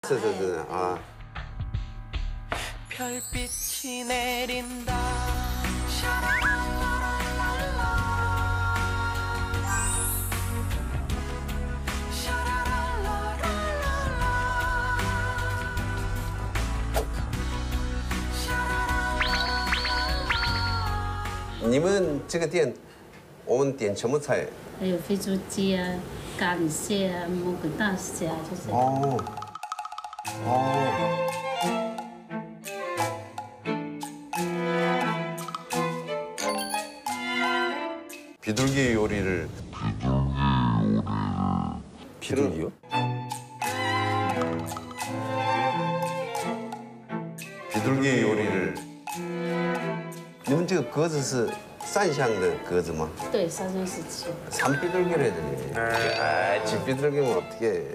아. 별빛이 내린다. 你们这个店，我们点什么菜？ 还有肥猪鸡啊、咖喱蟹啊、蘑菇大虾，就是。 哦，哦。 비둘기 요리를 비둘기요? 비둘기 요리를 你们这个鸽子是山乡的鸽子吗？ 对，山东时期。 산비둘기를 해야 되네. 아, 집비둘기면 어떻게?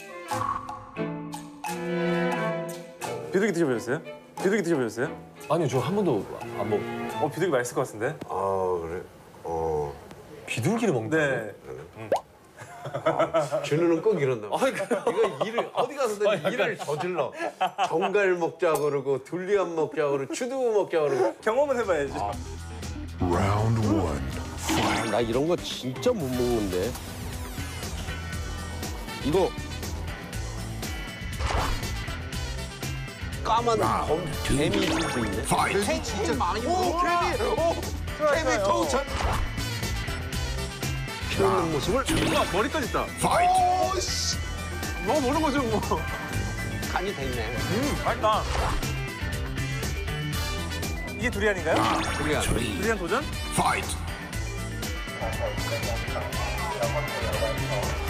비둘기 드셔보셨어요? 비둘기 드셔보셨어요? 아니요, 저 한 번도 안 먹. 비둘기 맛있을 것 같은데? 아 그래? 비둘기를 먹는다. 네. 준우는 꼭 이런다. 이거 일을 어디 가서든 일을 저질러. 정갈 먹자 그러고 둘리안 먹자 그러고 추두부 먹자 그러고. 경험은 해봐야죠. Round one. 나 이런 거 진짜 못 먹는데. 이거 까만 개미 있고 있네. Fight. 진짜 많이 먹어. 개미 통천. 키우는 모습을. 와, 머리까지 있다. Fight. 오씨. 뭐 모르는 거죠, 뭐. 간이 돼 있네. 맛있다. 이게 두리안인가요? 둘리안. 두리안 도전? Fight.